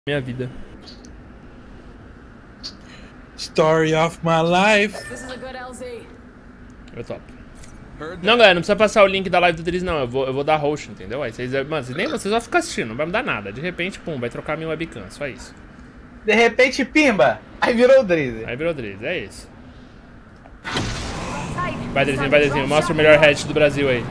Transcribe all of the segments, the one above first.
minha vida. Story of my life. Eu topo. Não, galera, não precisa passar o link da live do Driz, não. Eu vou dar host, entendeu? Aí vocês, mano, vocês vão ficar assistindo, não vai mudar nada. De repente, pum, vai trocar minha webcam, só isso. De repente, pimba! Aí virou o Driz. Aí virou Driz, é isso. Vai, Drizinho, mostra o melhor head do Brasil aí.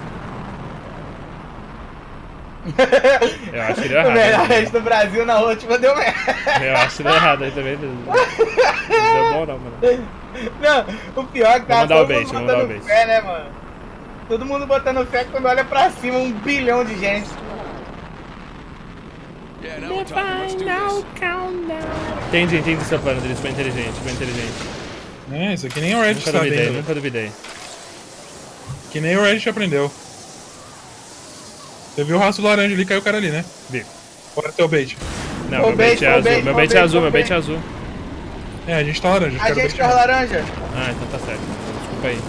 Eu acho que deu errado. O melhor head do Brasil na última deu merda. Eu acho que deu errado aí também. Não deu bom não, mano. Não, o pior é que tá todo mundo botando fé, né, mano? Todo mundo botando fé quando olha pra cima, 1 bilhão de gente. Entendi seu plano, Driz, foi inteligente, É, isso aqui nem o Reddit sabe ainda. Nunca duvidei. Que nem o Reddit aprendeu. Você viu o rastro laranja ali, caiu o cara ali, né? Vi. Bora ter o bait. Não, meu bait é azul, meu bait é azul, meu bait é azul. É, a gente tá laranja. A gente tá laranja. Ah, então tá certo. Desculpa aí.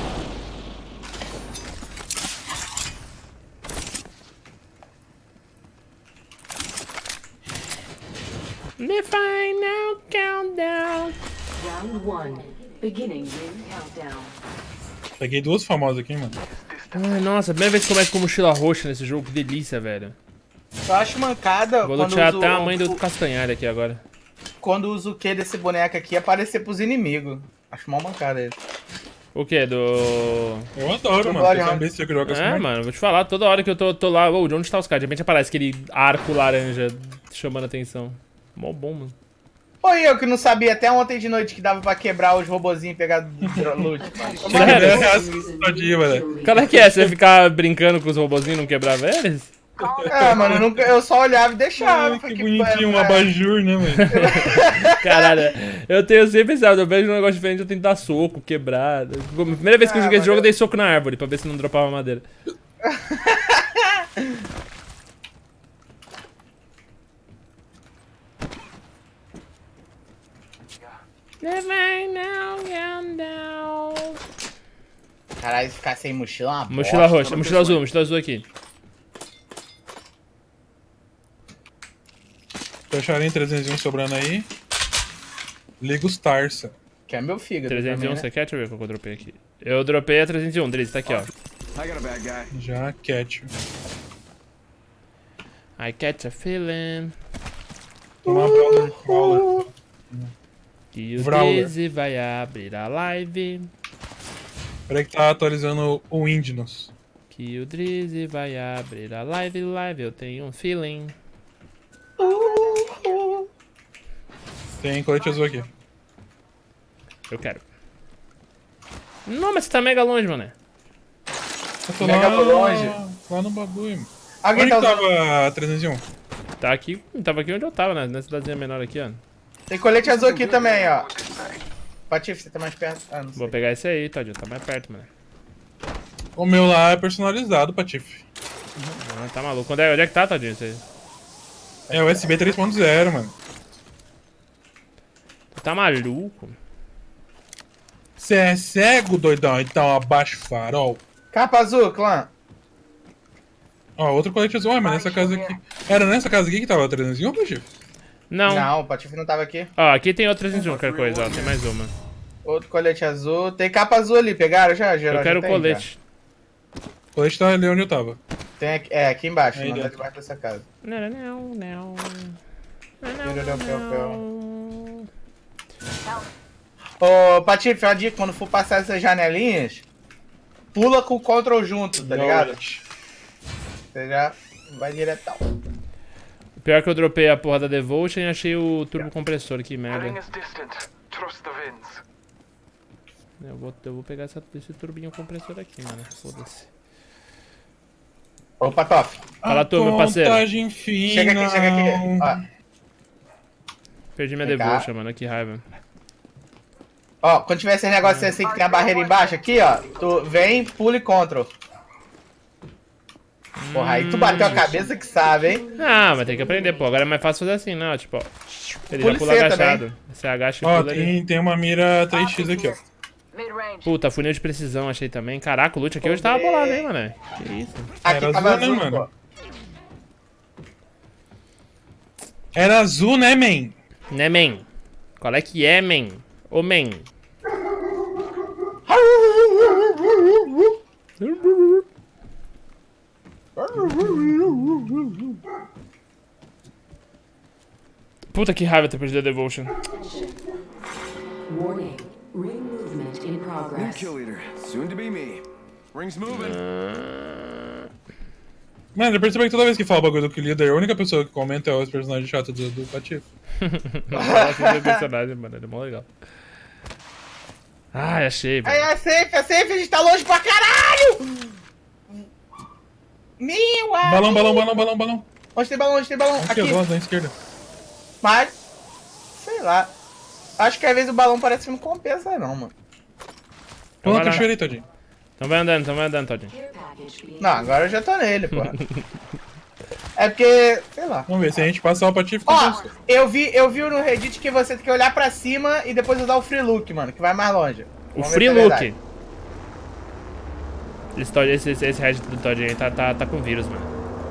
The final countdown. Round 1. Beginning ring countdown. Peguei duas famosas aqui, mano. Ai, nossa, primeira vez que começa com mochila roxa nesse jogo, que delícia, velho. Eu acho mancada. Vou lutear até a mãe do Castanhari aqui agora. Quando usa o Q desse boneco aqui, aparecer pros inimigos. Acho mal mancada ele. O que? Eu adoro, mano. Você sabe se eu jogo assim. É, mano, vou te falar, toda hora que eu tô lá, de onde tá os caras? De repente aparece aquele arco laranja chamando a atenção. Mó bom, mano. Foi eu que não sabia até ontem de noite que dava pra quebrar os robozinhos e pegar loot, mano. Qual é que é? Você ficar brincando com os robozinhos e não quebrar eles? É, mano, eu só olhava e deixava. Ai, que bonitinho, um abajur, né, mano? Caralho, eu tenho sempre pensado, eu vejo um negócio diferente, eu tento dar soco, quebrar. Primeira vez que eu joguei esse jogo, eu dei soco na árvore, pra ver se não dropava madeira. Caralho, ficar sem mochila é uma mochila roxa, mochila azul aqui. Fecharam 301 sobrando aí. Liga os Tarsa. Que é meu fígado. 301, também, né? você quer? Deixa eu ver qual que eu dropei aqui. Eu dropei a 301, Driz, tá aqui, ó. Já catch. I catch a feeling. Toma Brawler. Que o Driz vai abrir a live. Peraí que tá atualizando o Indinos. Que o Driz vai abrir a live, eu tenho um feeling. Tem colete azul aqui. Eu quero. Não, mas você tá mega longe, mané. Eu tô Mega longe. Lá no bagulho, mano. Alguém Onde tá que tava a 301? Tá aqui, tava aqui onde eu tava, né? Nessa cidadezinha menor aqui, ó. Tem colete azul aqui também, ó. Patife, você tá mais perto? Ah, não sei. Vou pegar esse aí, Tadinho, tá mais perto, mano. O meu lá é personalizado, Patife. Ah, tá maluco. Onde é que tá, Tadinho, esse aí? É USB 3.0, mano. Tá maluco? Você é cego, doidão? Então abaixa o farol. Capa azul, clã. Ó, outro colete azul, mas nessa casa aqui. Era nessa casa aqui que tava a 301, Patife? Não. Não, o Patife não tava aqui. Ó, aqui tem outro 301, qualquer coisa, ó. Tem mais uma. Outro colete azul. Tem capa azul ali, pegaram já, geral? Eu quero o tem, colete. O colete tá ali onde eu tava. Tem aqui, aqui embaixo, Aí não tá dentro. debaixo dessa casa. Não. Ô, Patife, uma dica, quando for passar essas janelinhas, pula com o control junto, tá ligado? Você já vai diretão. Pior que eu dropei a porra da Devotion e achei o turbo compressor, que merda. Eu vou pegar esse turbinho compressor aqui, mano. Foda-se. Opa, Toff. Fala tu, meu parceiro. Contagem final. Chega aqui. Ó. Perdi minha Vem cá. Devotion, mano. Que raiva. Ó, quando tiver esse negócio assim que tem a barreira embaixo aqui, ó, tu vem, pula e control. Porra, aí tu bateu a cabeça que sabe, hein? Ah, mas tem que aprender, pô. Agora é mais fácil fazer assim, não. Tipo, ó. Ele já pula Policia agachado. Você agacha e Ó, pula ali. tem uma mira 3x aqui, ó. Puta, funil de precisão achei também. Caraca, o loot aqui hoje tava bolado, hein, mano. Que isso. Aqui Era tava azul, né, azul, mano? pô. Era azul, né, man? Né, man? Qual é que é, man? Ô, man. Puta que raiva ter perdido a Devotion. Warning. Ring movement in New progress. kill leader, soon to be me. Rings moving. Mano, eu percebi que toda vez que fala o bagulho do Kill Leader, a única pessoa que comenta é os personagens chatos do Patife. Nossa, esse personagem, mano, ele é mó legal. Ai, achei, velho. Aí, é safe, a gente tá longe pra caralho! Meu amigo! Balão. Onde tem balão? Aqui, Aqui. ó, na esquerda. Mas, sei lá. Acho que às vezes o balão parece que não compensa não, mano. Então Planta vai o lá. cachoeira aí, Todinho. Então vai andando, Todinho. Care package being Não, agora eu já tô nele, pô. É porque, sei lá. Vamos ver, se a gente passar o Patife, Ó, eu vi no Reddit que você tem que olhar pra cima e depois usar o free look, mano, que vai mais longe. O Vamos ver Free se é Look. verdade. Esse Reddit do Todinho aí tá com vírus, mano.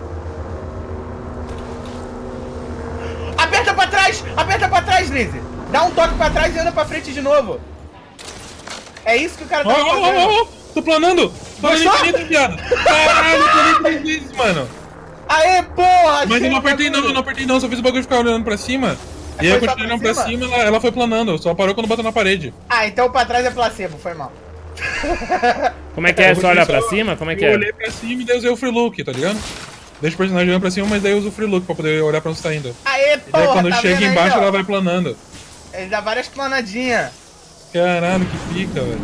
Aperta pra trás, Lizzy. Dá um toque pra trás e anda pra frente de novo. É isso que o cara tá fazendo. Ó, tô planando! Planando Gostou? infinito, viado! Caralho, eu planei 3 vezes, mano! Aê, porra! Mas eu chega não apertei bagulho. não, só fiz o bagulho de ficar olhando pra cima. E aí eu Foi só continuei olhando pra pra cima, ela foi planando, só parou quando bateu na parede. Ah, então pra trás é placebo, foi mal. Como é que é? Só olhar pra cima? Como é que Eu é? olhei pra cima e daí usei o free look, tá ligado? Deixa o personagem olhando pra cima, mas daí eu uso o free look pra poder olhar pra onde tá indo. Aê, E daí porra, quando tá chega vendo aí, embaixo ó? ela vai planando. Ele dá várias planadinhas. Caralho, que pica, velho.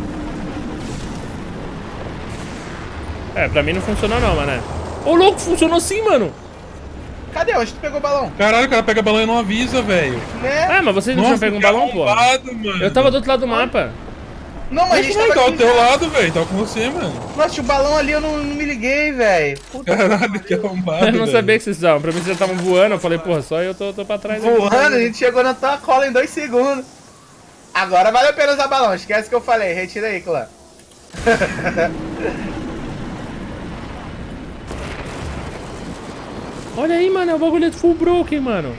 É, pra mim não funcionou não, mano. Ô, louco, funcionou sim, mano. Cadê? Onde tu pegou o balão? Caralho, o cara pega balão e não avisa, velho. Né? Ah, mas vocês não tinham pego um que balão, pô? arrombado, mano. Eu tava do outro lado do mapa. Não, mas a gente Mas tava tá aqui. do teu lado, velho. Tava com você, mano. Nossa, o balão ali eu não me liguei, velho. Puta, Caralho, que arrombado, Eu não velho. sabia que vocês estavam. Pra mim vocês já estavam voando. Eu falei, porra, só eu tô pra trás. aqui. voando, a gente chegou na tua cola em 2 segundos. Agora vale a pena usar balão, esquece o que eu falei, retira aí, clã. Olha aí, mano, é o bagulho full broken, mano.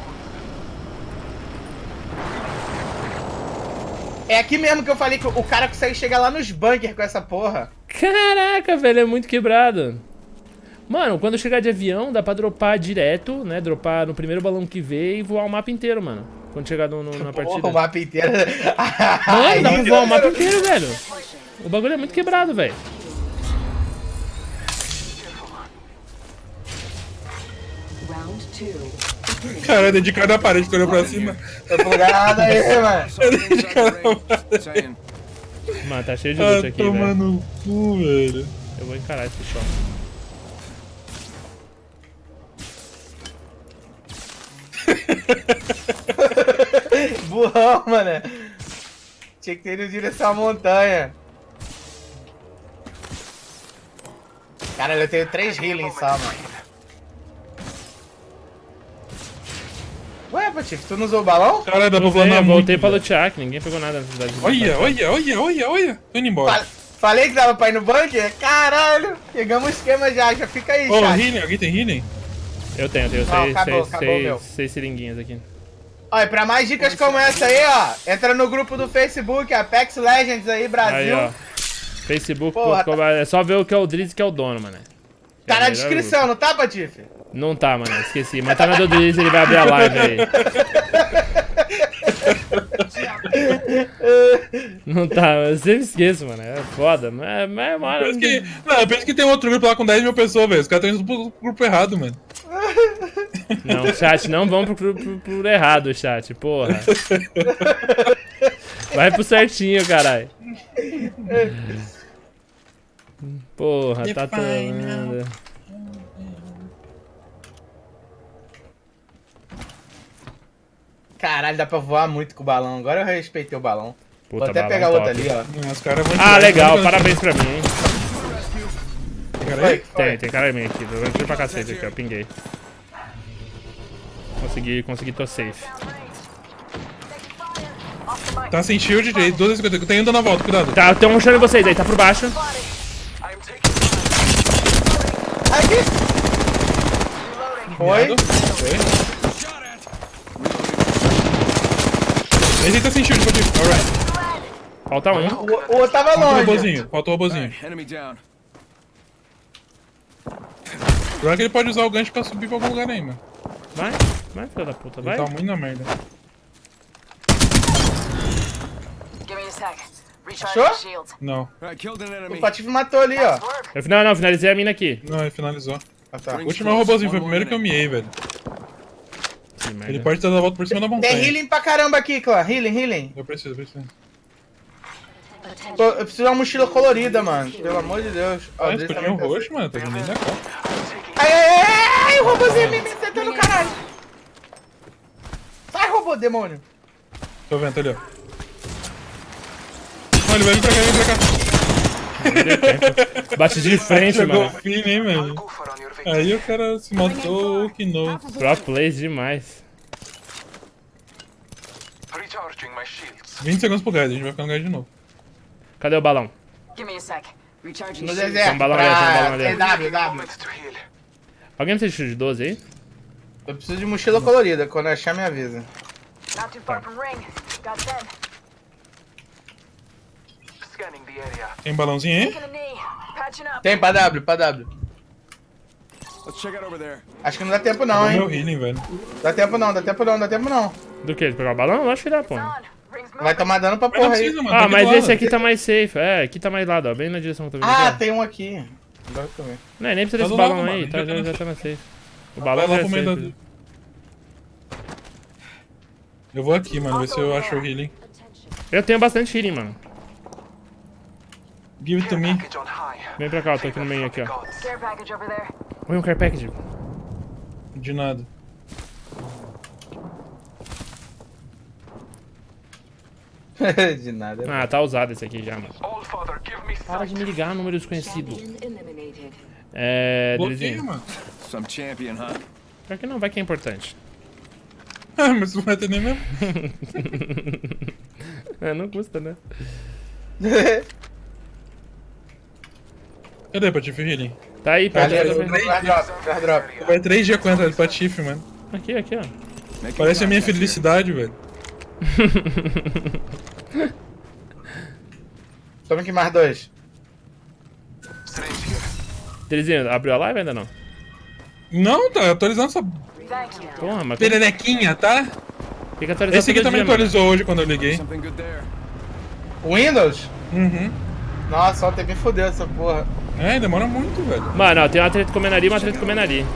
É aqui mesmo que eu falei que o cara consegue chegar lá nos bunkers com essa porra. Caraca, velho, é muito quebrado. Mano, quando chegar de avião, dá pra dropar direto, né? Dropar no primeiro balão que vê e voar o mapa inteiro, mano. Quando chegar na partida. Porra, o mapa inteiro. Mano, dá pra voar o mapa inteiro, velho. O bagulho é muito quebrado, velho. round 2. Cara, dedicado à parede que olhou pra cima. Tô bugado aí, mano. Something inside the range. Saying. Mano, tá cheio de loot aqui, velho. Tomando no cu, velho. Eu vou encarar esse choque. Burrão, mano. Tinha que ter ido em direção à montanha. Caralho, eu tenho 3 healing só, mano. Ué, Patife, tu não usou o balão? Cara, dá pra Eu planar muito. voltei pra velho. lutear, que ninguém pegou nada na cidade. Olha. Tô indo embora. Falei que dava pra ir no bunker? Caralho, pegamos o esquema já fica aí, Ô, chat. healing, alguém tem healing? Eu tenho Não, acabou o meu. 6 seringuinhas aqui. Olha, pra mais dicas como essa aí, ó, entra no grupo do Facebook, Apex Legends aí, Aí, Brasil. ó. Facebook, Porra, é só ver o que é o Drizzy que é o dono, mano. Tá É na o melhor descrição, não tá, Patife? grupo. Não tá, mano, esqueci. Mas tá na do Drizzy, ele vai abrir a live aí. Não tá, eu sempre esqueço, mano. É foda. Mas Eu penso que tem outro grupo lá com 10 mil pessoas, velho. Os caras estão indo pro grupo errado, mano. Não, chat, não vão pro errado, chat, porra. Vai pro certinho, caralho. Porra, tá trolando. Caralho, dá pra voar muito com o balão. Agora eu respeitei o balão. Puta, Vou até balão pegar outro top. ali, ó. Os caras vão Ah, legal, parabéns pra mim, hein. Cara, aí? Tem cara meio aqui, eu tiro pra cacete aqui, ó, pinguei. Consegui, tô safe. Tá sem shield, 250. Tem um dando a volta, cuidado. Tá, tem um rushando em vocês aí, tá por baixo. Aqui! Foi? Foi. Esse aí tá sem shield, pode ir. Alright. Falta um. O outro tava Falta o longe. robozinho. Falta o robozinho. Alright, enemy down. O problema é que ele pode usar o gancho pra subir pra algum lugar aí, mano. Vai, filho da puta, vai. Ele tá muito na merda. Give me a sec. Recharge Sure? my shields. Não. Alright, killed an enemy. O Patife matou ali, ó. Work. Não, finalizei a mina aqui. Não, ele finalizou. Ah, tá. O último é o robozinho, foi o primeiro que eu miei, velho. Que merda. Ele pode ter dado a volta por cima da Tem montanha. healing pra caramba aqui, clã. Healing. Eu preciso. Eu preciso de uma mochila colorida, mano. Pelo amor de Deus. Ó, Ah, desse escutinho também tá- roxo, mano. Tá vindo da cara. Ai, o robôzinho me acertando, caralho. Sai, robô, demônio. Tô vendo, tá ali, ó. Não, ele vai vir pra cá, Bate de frente, Jogou mano. fino, hein, mano. Aí o cara se matou, que não. Pro plays demais. 20 segundos pro gás, a gente vai ficar no gás de novo. Cadê o balão? Give me a sec. Recharging No shields. deserto. Tem um balão ali, tem um balão ali. W. Alguém precisa de shield 12 aí? Eu preciso de mochila colorida. Quando eu achar, me avisa. Not too far from ring. Got 10. Tem balãozinho aí? Taking a knee. Patching up. Tem, pra W. Let's check out over there. Acho que não dá tempo não, Meu hein. healing, velho. Dá tempo não. Do que? De pegar o balão? Eu acho que dá, pô. On. Rings moving. Vai tomar dano pra Mas não porra aí. precisa, mano. Ah, tá aqui mas do lado. esse aqui tá mais safe. É, aqui tá mais lado, ó. Bem na direção que eu tô vendo. Ah, aqui, ó. tem um aqui. Agora que eu vi. Não, nem precisa Tá desse do balão lado, aí, mano, tá, já tá já na tá na safe. O Vai balão lá já é pro meio safe. da... Eu vou aqui, mano, ver se eu acho o healing. Eu tenho bastante healing, mano. Give it to me. Vem pra cá, eu tô aqui no meio aqui, ó. Care package over there. Oi, um care package. De nada. De nada. Ah, tá usado esse aqui já, mano. Para de me ligar, número desconhecido. Champion eliminated. É, Bloqueio, Delizinho. mano. Some champion, huh? Pior que não, vai que é importante. Ah, mas tu não vai ter nem mesmo. É, não custa, né? Cadê Patife healing? Tá aí, perto Ali, da airdrop. Vai 3 dias contra de Patife, mano. Aqui, ó. Making Parece a minha contact. felicidade, velho. Toma aqui mais 2. Delizinho, abriu a live ainda não? Não, tá atualizando essa Thank you. Porra, mas pererequinha, tá? tem que atualizar Esse aqui todo também dia, mano. atualizou hoje quando eu liguei. Something good there. Windows? Uhum. Nossa, ontem me fodeu essa porra. É, demora muito, velho. Mano, ó, tem uma treta comendo ali e uma treta comendo ali.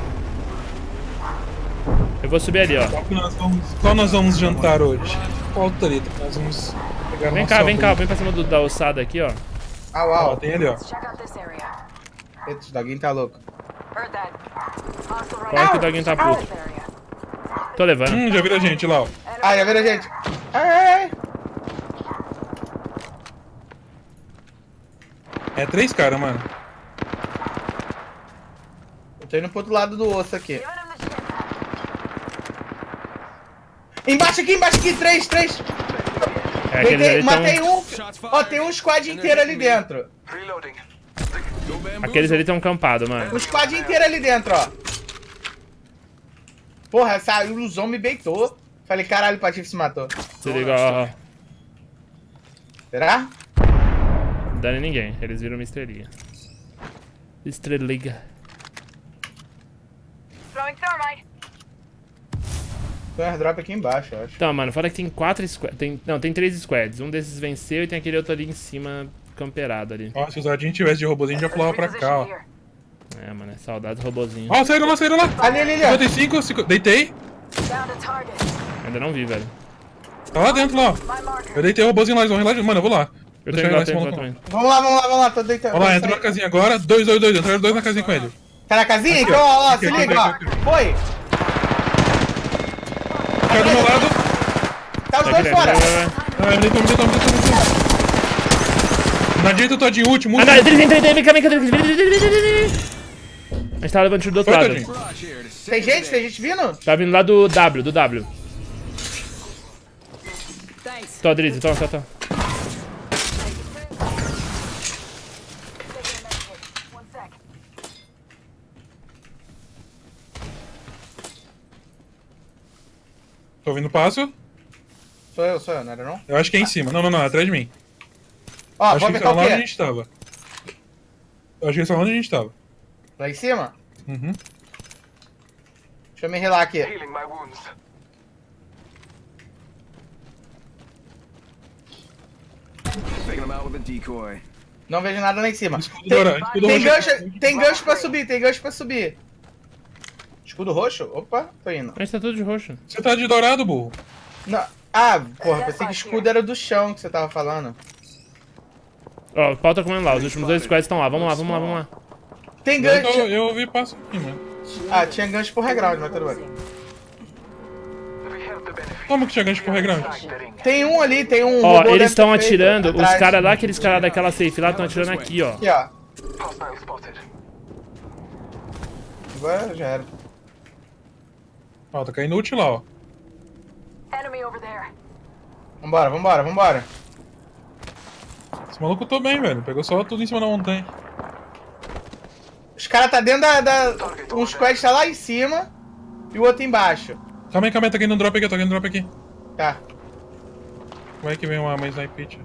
Eu vou subir ali, ó. Qual nós vamos jantar hoje? Qual treta que nós vamos pegar Vem no cá, nosso vem cá, arroz? vem pra cima da ossada aqui, ó. Au, Ó, au. tem ali, ó. Check out this area. Eita, esse doguinho tá louco. Heard that. Hostile right Olha que o doguinho tá puto. this area. Tô levando. Já vira a gente lá, ó. Ah, já viram a gente. Ai. É 3 caras, mano. Eu tô indo pro outro lado do osso aqui. Giving him the shit. Embaixo aqui, 3. É, aqueles ali Matei tão... um. Ó, tem um squad inteiro ali dentro. Go bamboozle. Aqueles ali tão campados, mano. Um squad inteiro ali dentro, ó. Porra, essa ilusão me beitou. Falei, caralho, o Patife se matou. Se liga, ó. Será? Não dá em ninguém. Eles viram uma estrelinha. Estreliga. Throwing thermite. Tem um airdrop aqui embaixo, eu acho. Então, mano, fala que tem 4 squads. Não, tem 3 squads. Um desses venceu e tem aquele outro ali em cima, camperado ali. Ó, se o Zadinho tivesse de robôzinho, já pulava pra cá, ó. Here. É, mano, é saudades robozinho. Ó, saíram lá. Ali, ó. 55, deitei. Down to target. Ainda não vi, velho. Tá lá dentro, lá, ó. My marker. Eu deitei o robôzinho lá, eles vão relaxar. Mano, eu vou lá. Eu Deixa tenho lá igual, em cima tenho do igual cão. também. Vamos lá, tô deitando. Ó lá, entra na casinha agora. 2. Entraram 2 na casinha com ele. Tá na casinha? Aqui, Então, ó, aqui, se aqui, liga, ó. aqui, aqui. Foi. Caiu do meu lado. Tá os Tá dois aqui, fora. vai. Ah, me deitou. Na direita, Todinho, último. Ah, não, vem cá. A gente tava levando tiro do outro Foi, lado. Todinho. Rush here to save Tem the day. gente vindo? Tá vindo lá do W. Thanks. Tô, Drizzy, tô. Taking a medkit. 1 sec. Tô ouvindo passo. Sou eu, não era não? Eu acho que é em cima. Não, atrás de mim. Ó, Acho vou que ver eles estavam qual lá que onde a é. gente tava. Eu acho que eles estavam onde a gente tava. Lá em cima? Uhum. Deixa eu me relar aqui. Healing my wounds. Taking him out with a decoy. Não vejo nada lá em cima. Escudo dourado, escudo Tem roxo. tem gancho pra subir, tem gancho pra subir. Escudo roxo? Opa, tô indo. A gente tá tudo de roxo. Você tá de dourado, burro. Não. Ah, porra, pensei que escudo era do chão que você tava falando. Ó, o pau tá comendo lá. Os últimos 2 squads estão lá. Vamos lá. Tem gancho. Eu ouvi passo aqui, mano. Ah, tinha gancho por reground, mas tudo bem. We have the benefit. Como que tinha gancho por reground? Tem um ali, tem um. Ó, robô eles estão deve ter feito atirando. Os atrás. caras lá, aqueles caras daquela safe lá, estão atirando aqui, ó. Aqui, ó. Hostile spotted. Agora já era. Ó, tá caindo ult lá, ó. Enemy over there. Vambora. Esse maluco tô bem, velho. Pegou só tudo em cima da montanha. Os caras tá dentro da. Um squad tá lá em cima e o outro embaixo. Calma aí, tá caindo um drop aqui, tô caindo um drop aqui. Tá. Como é que vem uma sniper pit?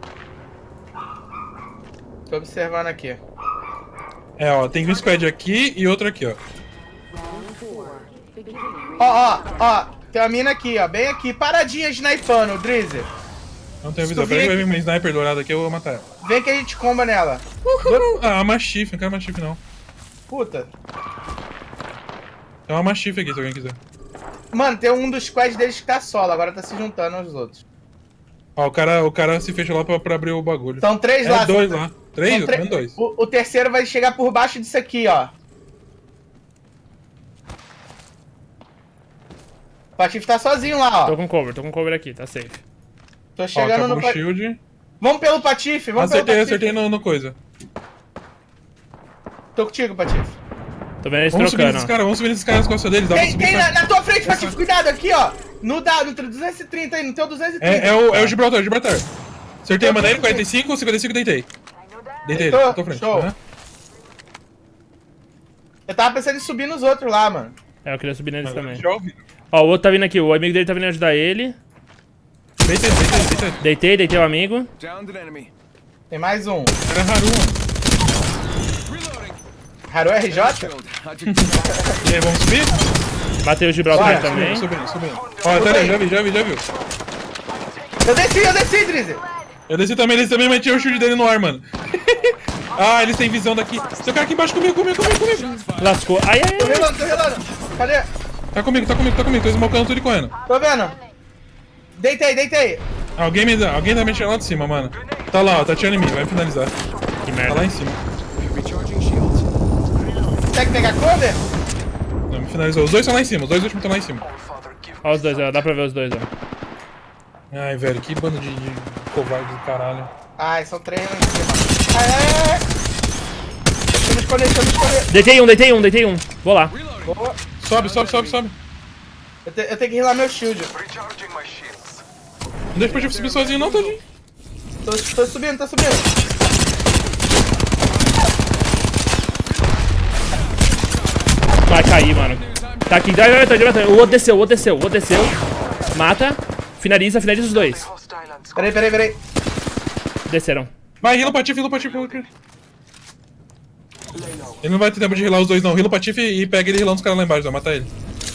Tô observando aqui. É, ó, tem um squad aqui e outro aqui, ó. Round 4. Beginning ring. Ó. Tem uma mina aqui, ó. Bem aqui. Paradinha snipando, Drizzy. Não tenho Se visão. tu Peraí, vir vai vir aqui- uma sniper dourada aqui, eu vou matar ela. Vem que a gente comba nela. Ah, uma Mastiff, não quero Mastiff não. Puta. Tem uma Mastiff aqui, se alguém quiser. Mano, tem um dos squads deles que tá solo, agora tá se juntando aos outros. Ó, o cara se fechou lá pra abrir o bagulho. São 3 lá. É dois são- lá. 3? são Eu tô tre- vendo 2. O terceiro vai chegar por baixo disso aqui, ó. O Patife tá sozinho lá, Tô ó. com cover aqui, tá safe. Tô Ó, chegando acabou no o Patife. shield. Vamos pelo Patife, vamos pelo Patife. Acertei no coisa. Tô contigo, Patife. Tô vendo eles Vamos subir nesses trocando. caras, vamos subir nesses caras nas costas deles. Dá pra Tem, subir tem pra- na tua frente, Patife, cuidado aqui, ó. No 230 aí, no teu 230. É o Gibraltar. Acertei, mandei ele, 45, 55, deitei. Deitei ele, Tô, na tua frente. show. Aham. Eu tava pensando em subir nos outros lá, mano. É, eu queria subir neles também. Já ouvi. Ó, o outro tá vindo aqui. O amigo dele tá vindo ajudar ele. Deitei. Deitei o amigo. Downed an enemy. Tem mais um. Era Haru, mano. Reloading. Haru RJ? Killed. I took E aí, vamos subir? Matei o Gibraltar Bora, também. Subindo. Ó, tá ali, já vi. Eu desci, Drizzy. Eu desci também, mas tinha o shield dele no ar, mano. Ah, eles têm visão daqui. Tem um cara aqui embaixo comigo. Lascou. Ai. Tô relando. Cadê? Tá comigo. Tô smocando tudo e correndo. Tô vendo. Deitei. Alguém tá mexendo lá de cima, mano. Tá lá, ó, tá atirando em mim, vai finalizar. Que Tá merda. lá em cima. recharging shields. Consegue pegar cover? Não, me finalizou. Os dois estão lá em cima, os dois últimos estão lá em cima. Ó os dois, ó. Dá pra ver os dois, ó. Ai, velho, que bando de covarde do caralho. Ai, são 3 lá em cima. Ai. Deixa eu me esconder. Deitei um. Vou lá. Boa. Sobe. Eu tenho que healar meu shield. Recharging my shields. Não deixa pra gente subir sozinho não, Tadinho. Tô subindo. Vai cair, mano. Tá aqui. Vai. O outro desceu. Mata. Finaliza os dois. Hostile and squad. Peraí. Desceram. Vai, heala o Patife. Ele não vai ter tempo de healar os dois, não. Heala o Patife e pega ele healando os caras lá embaixo, vai matar ele.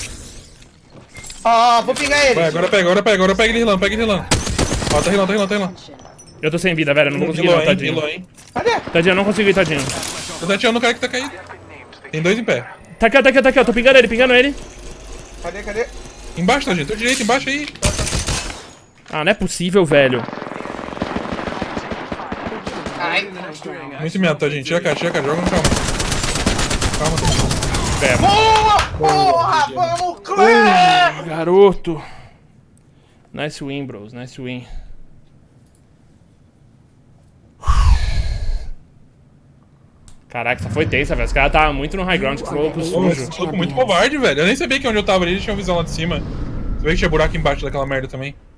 Ó, vou pingar ele. Vai, agora pega ele healando, Ó, tá healando. Eu tô sem vida, velho. Eu não vou conseguir não, tadinho. Healou, hein. Cadê? Tadinho, eu não consegui, tadinho. Tô tá atirando no cara que tá caído. Tem dois em pé. Tá aqui, ó. Tô pingando ele. Cadê? Embaixo, Tadinho. Tô direito, embaixo aí. Ah, não é possível, velho. Ai. Muito medo, Tadinho. Tira a cara. Joga no calma. Calma, Tadinho. É. Porra, vamos, clã! Garoto. Nice win, bros. Nice win. Caraca, essa foi tensa, velho. Os caras estavam muito no high ground, que falou com o sujo. Esse maluco muito covarde, velho. Eu nem sabia que onde eu tava ali eles tinham visão lá de cima. Você vê que tinha buraco embaixo daquela merda também.